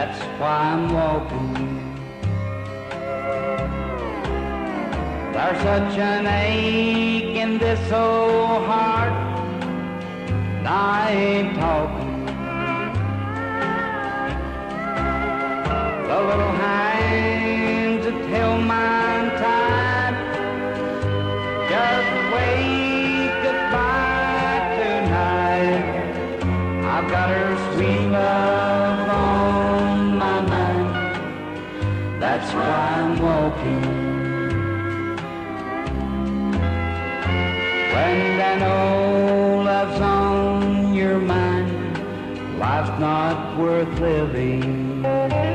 that's why I'm walking. There's such an ache in this old heart, and I ain't talking. The little hands that held mine tight just wave goodbye tonight. I've got her sweet love on my mind, that's why I'm walking. When that old love's on your mind, life's not worth living.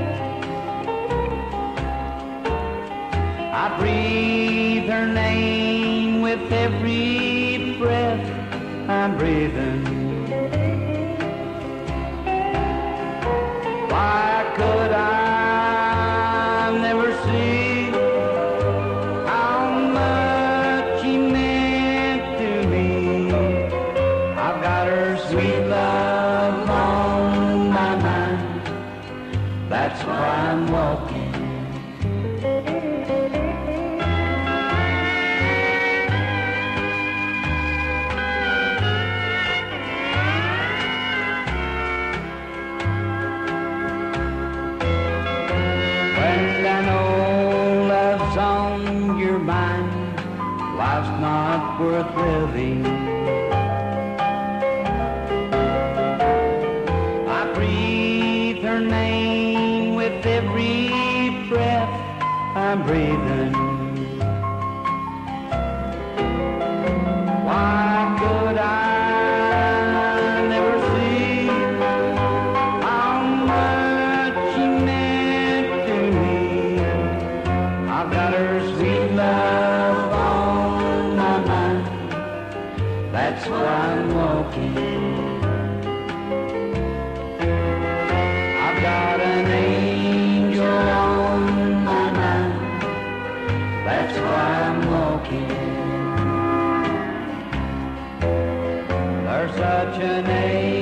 I breathe her name with every breath I'm breathing. Why could I never see how much he meant to me? I've got her sweet love on my mind, that's why I'm walking. Life's not worth living. I breathe her name with every breath I'm breathing. Why could I never see how much she meant to me? I've got her sweet love on my mind, that's why I'm walking. I've got an angel on my mind, that's why I'm walking. There's such an angel